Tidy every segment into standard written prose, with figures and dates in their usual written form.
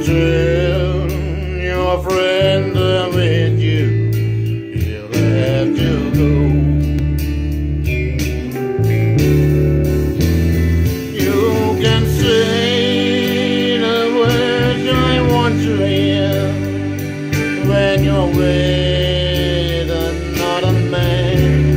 tell your friend with you, you'll have to go. You can say the words I want to hear when you're with another man.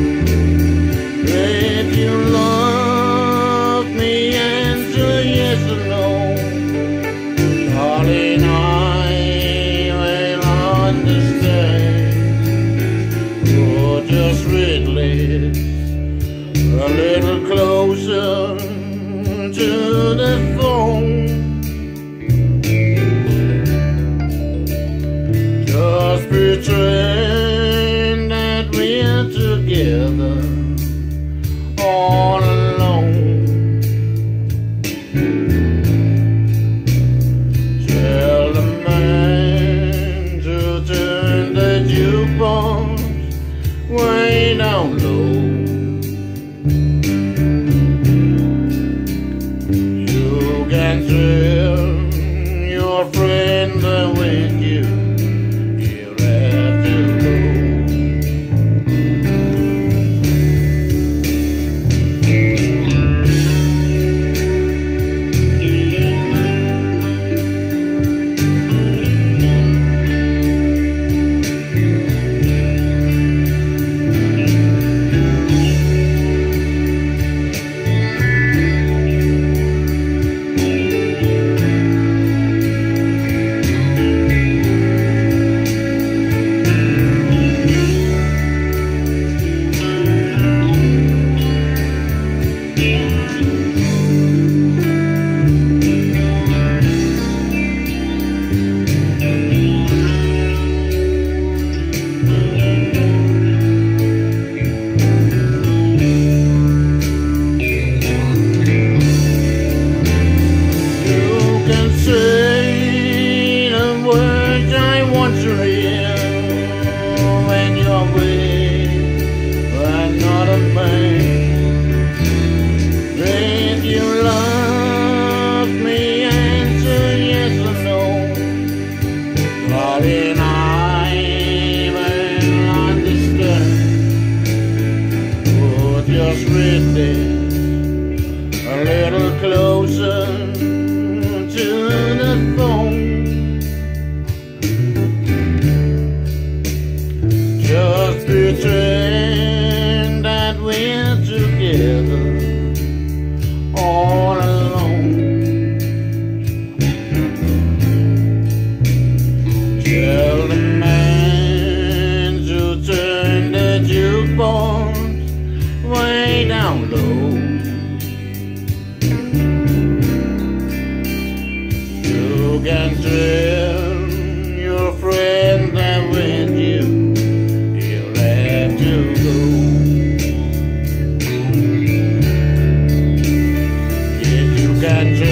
If you love me, answer yes or no. Darling, I will understand. Oh, just relate a little closer to the phone. Just pretend that we're together all alone. Tell the man to turn the jukebox way down low. You can tell your friend with you, you'll have to go. Say the words I want to hear when you're with another man. If you love me, answer yes or no. Darling, I will understand. Oh, just read this a little closer to the phone. Just pretend that we're together all alone. Tell the man to turn the jukebox way down low. You can tell your friend that with you, you'll have to go. If you can tell